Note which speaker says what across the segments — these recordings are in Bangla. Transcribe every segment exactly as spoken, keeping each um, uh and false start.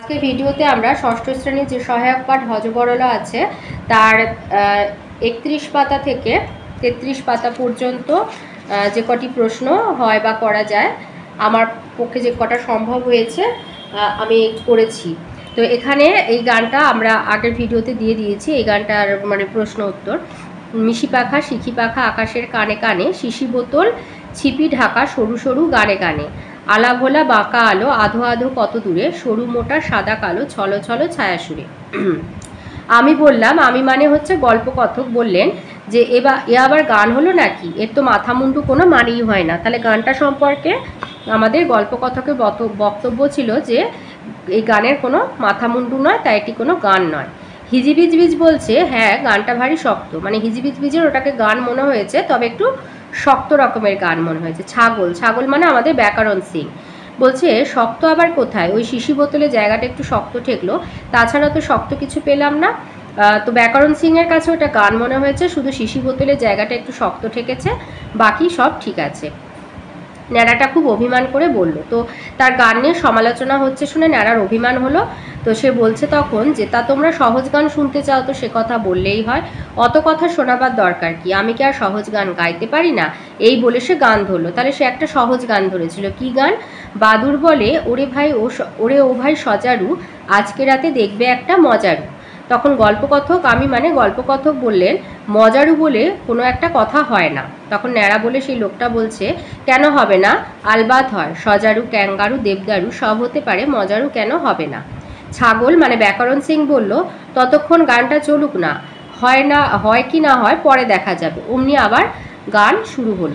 Speaker 1: আজকে ভিডিওতে আমরা ষষ্ঠ শ্রেণীর যে সহায়ক পাঠ হযবরল আছে তার একত্রিশ পাতা থেকে তেত্রিশ পাতা পর্যন্ত যে কটি প্রশ্ন হয় বা করা যায় আমার পক্ষে যে কটা সম্ভব হয়েছে আমি করেছি। তো এখানে এই গানটা আমরা আগের ভিডিওতে দিয়ে দিয়েছি। এই গানটার মানে প্রশ্ন উত্তর: মিশি পাখা শিখি পাখা আকাশের কানে কানে, শিশি বোতল ছিপি ঢাকা সরু সরু গানে গানে, আলা ভোলা বাঁকা আলো আধো আধো কত দূরে, সরু মোটা সাদা কালো ছলো ছলো ছায়া সুরে। আমি বললাম আমি মানে হচ্ছে গল্পকথক। বললেন যে এবার এ আবার গান হলো নাকি, এর তো মাথা মুন্ডু কোনো মানেই হয় না। তাহলে গানটা সম্পর্কে আমাদের গল্পকথকের বক্তব্য ছিল যে এই গানের কোনো মাথা মুন্ডু নয়, তাই এটি কোনো গান নয়। হিজিবিজ বিজ বলছে হ্যাঁ গানটা ভারী শক্ত, মানে হিজিবিজ বিজের ওটাকে গান মনে হয়েছে, তবে একটু শক্ত রকমের গান মনে হয়েছে। ছাগল ছাগল মানে আমাদের ব্যাকরণ সিং বলছে শক্ত আবার কোথায়, ওই শিশি বোতলে জায়গাটা একটু শক্ত ঠেকলো, তাছাড়া তো শক্ত কিছু পেলাম না। তো ব্যাকরণ সিংয়ের কাছে ওটা গান মনে হয়েছে, শুধু শিশি বোতলে জায়গাটা একটু শক্ত ঠেকেছে, বাকি সব ঠিক আছে। ন্যাড়াটা খুব অভিমান করে বলল। তো তার গান নিয়ে সমালোচনা হচ্ছে শুনে ন্যাড়ার অভিমান হলো। তো সে বলছে তখন যে তা তোমরা সহজ গান শুনতে চাও তো সে কথা বললেই হয়, অত কথা শোনাবার দরকার কি, আমি কি আর সহজ গান গাইতে পারি না? এই বলে সে গান ধরলো। তাহলে সে একটা সহজ গান ধরেছিল। কি গান? বাদুর বলে ওরে ভাই ও ওরে ও ভাই সজারু, আজকে রাতে দেখবে একটা মজারু। তখন গল্পকথক আমি মানে গল্পকথক বললেন মজারু বলে কোনো একটা কথা হয় না। তখন ন্যাড়া বলে সেই লোকটা বলছে কেন হবে না, আলবাত হয়, সজারু ক্যাঙ্গারু দেবদারু সব হতে পারে, মজারু কেন হবে না। ছাগল মানে ব্যাকরণ সিং বলল ততক্ষণ গানটা চলুক না, হয় না হয় কি না হয় পরে দেখা যাবে। অমনি আবার গান শুরু হলো।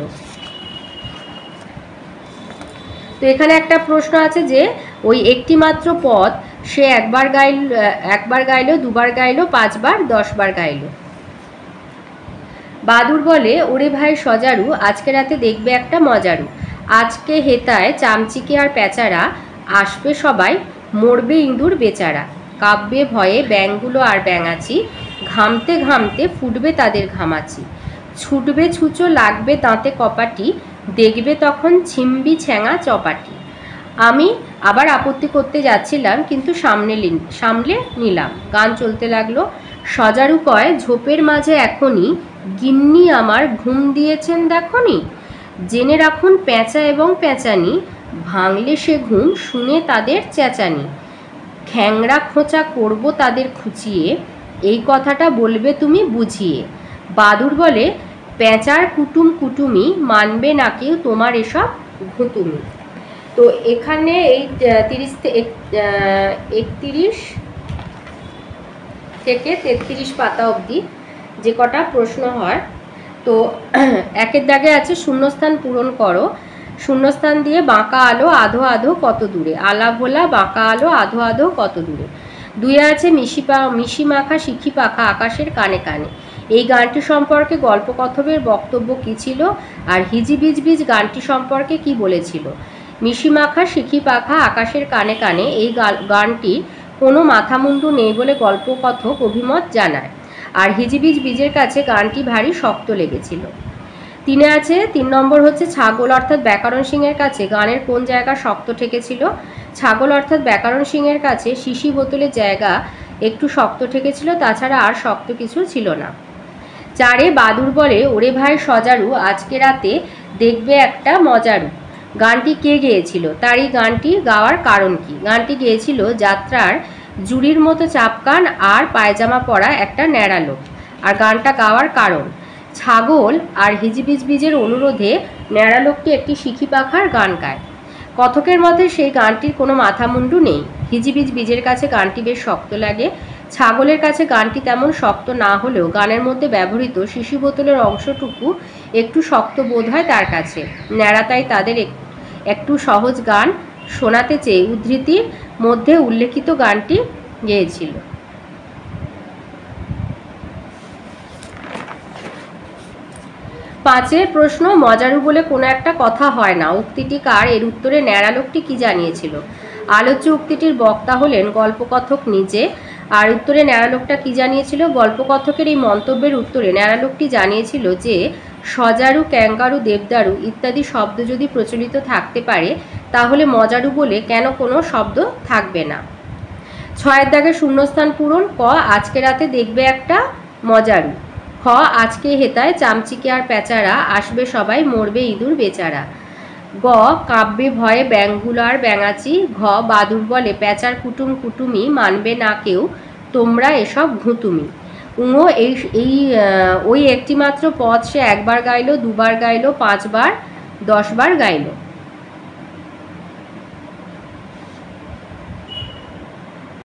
Speaker 1: তো এখানে একটা প্রশ্ন আছে যে ওই একটি মাত্র পদ সে একবার গাইল একবার গাইলো দুবার গাইলো পাঁচবার দশবার গাইলো। বাদুর বলে ওরে ভাই সজারু, আজকে রাতে দেখবে একটা মজারু, আজকে হেতায় চামচিকে আর পেঁচারা, আসবে সবাই মরবে ইঁদুর বেচারা, কাঁপবে ভয়ে ব্যাঙগুলো আর ব্যাঙাচি, ঘামতে ঘামতে ফুটবে তাদের ঘামাচি, ছুটবে ছুঁচো লাগবে দাঁতে কপাটি, দেখবে তখন ছিম্বি ছ্যাঙা চপাটি। আমি আবার আপত্তি করতে যাচ্ছিলাম কিন্তু সামনে সামলে নিলাম। গান চলতে লাগলো। সজারু কয় ঝোপের মাঝে এখনই গিন্নি আমার ঘুম দিয়েছেন দেখনি, জেনে রাখুন পেঁচা এবং পেঁচানি, ভাঙলে সে ঘুম শুনে তাদের চেঁচানি, খ্যাংরা খোঁচা করব তাদের খুঁচিয়ে, এই কথাটা বলবে তুমি বুঝিয়ে। বাদুর বলে পেঁচার কুটুম কুটুমি, মানবে না কেউ তোমার এসব ঘুতুমি। তো এখানে এই তিরিশ একত্রিশ থেকে তেত্রিশ পাতা অবধি যে কটা প্রশ্ন হয়, তো একের দাগে আছে শূন্যস্থান পূরণ করো। শূন্যস্থান দিয়ে বাঁকা আলো আধো আধো কত দূরে, আলা ভোলা বাঁকা আলো আধো আধো কত দূরে। দুইয়ে আছে মিশি পা মিশি মাখা শিখি পাখা আকাশের কানে কানে। এই গানটি সম্পর্কে গল্পকথকের বক্তব্য কী ছিল, আর হিজিবিজ বিজ গানটি সম্পর্কে কি বলেছিল। মিশি মাখা শিখি পাখা আকাশের কানে কানে এই গানটির কোনো মাথামুন্ডু নেই বলে গল্পকথক অভিমত জানায়, আর হিজিবিজ বীজের কাছে গানটি ভারী শক্ত লেগেছিল। তিনে আছে তিন নম্বর হচ্ছে ছাগল অর্থাৎ ব্যাকরণ সিংয়ের কাছে গানের কোন জায়গা শক্ত ঠেকেছিল। ছাগল অর্থাৎ ব্যাকরণ সিংয়ের কাছে শিশি বোতলের জায়গা একটু শক্ত ঠেকেছিল, তাছাড়া আর শক্ত কিছু ছিল না। চারে বাদুর বলে ওরে ভাই সজারু, আজকে রাতে দেখবে একটা মজারু। গানটি কে গেয়েছিল, তার এই গানটি গাওয়ার কারণ কি। গানটি গেয়েছিল যাত্রার জুড়ির মতো চাপকান আর পায়জামা পরা একটা ন্যাড়া লোক। আর গানটা গাওয়ার কারণ ছাগল আর হিজিবিজ বিজের অনুরোধে ন্যাড়া লোকটি একটি শিখি পাখার গান গায়। কথকের মতে সেই গানটির কোনো মাথামুন্ডু নেই। হিজিবিজ বিজের কাছে গানটি বেশ শক্ত লাগে। ছাগলের কাছে গানটি তেমন শক্ত না হলেও গানের মধ্যে ব্যবহৃত শিশি বোতলের অংশটুকু একটু শক্ত বোধ হয় তার কাছে। ন্যাড়া তাই তাদের একটু সহজ গান শোনাতে চেয়ে উদ্ধৃতির মধ্যে উল্লেখিত গানটি গেয়েছিল। পাঁচের প্রশ্ন মজারু বলে কোনো একটা কথা হয় না, উক্তিটি কার? এর উত্তরে ন্যাড়া লোকটি কি জানিয়েছিল। আলোচ্য উক্তিটির বক্তা হলেন গল্পকথক নিজে। আর উত্তরে ন্যাড়া লোকটা কি জানিয়েছিল? গল্পকথকের এই মন্তব্যের উত্তরে ন্যাড়া লোকটি জানিয়েছিল যে সজারু ক্যাঙ্গারু দেবদারু ইত্যাদি শব্দ যদি প্রচলিত থাকতে পারে তাহলে মজারু বলে কেন কোনো শব্দ থাকবে না। ছয়ের দাগে শূন্যস্থান পূরণ। ক আজকে রাতে দেখবে একটা মজারু। খ আজকে হেতায় চামচিকে আর পেঁচারা, আসবে সবাই মরবে ইঁদুর বেচারা। গ কাব্যে ভয়ে ব্যাঙগুলো আর ব্যাঙাচি। ঘ বাদুর বলে পেঁচার কুটুম কুটুমি, মানবে না কেউ তোমরা এসব ঘুতুমি। উঙো এই এই ওই একটি মাত্র পদ সে একবার গাইল, দুবার গাইল, পাঁচবার দশবার গাইল।